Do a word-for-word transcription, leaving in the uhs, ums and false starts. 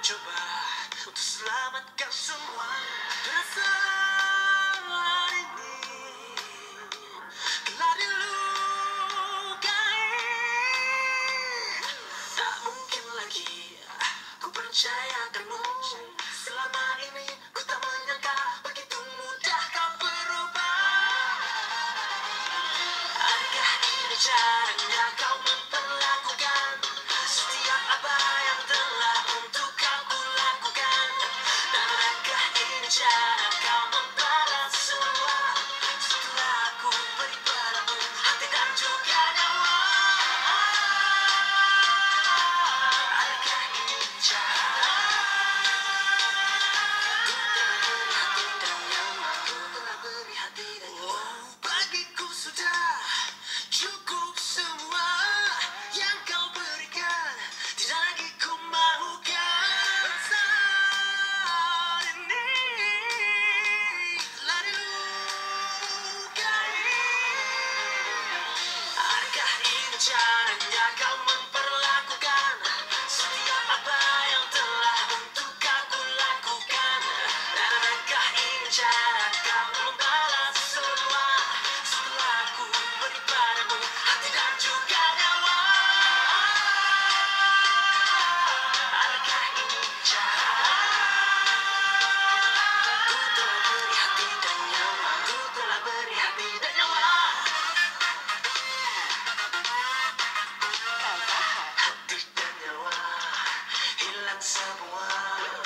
mencoba untuk selamatkan semua perasaan ini telah dilukai. Tak mungkin lagi ku percaya kamu. Selama ini ku tak menyangka begitu mudah kau berubah. Adakah ini caranya kau memperlakukan setiap apa yang telah untuk kau kulakukan? Dan adakah ini cara kau membalas semua setelah aku beri padamu hati dan juga nyawa? Adakah ini cara bagiku sudah cukup semua yang kau berikan, tidak lagi ku mahukan. Perasaan ini telah dilukai. Adakah ini caranya kau memperlakukan setiap apa yang telah untuk aku lakukan? Dan adakah ini cara kau membalas semua setelah aku beri padamu hati dan juga nyawa? Adakah ini cara? Ku telah beri hati dan nyawa, ku telah beri hati dan nyawa. Hati dan nyawa hilang semua.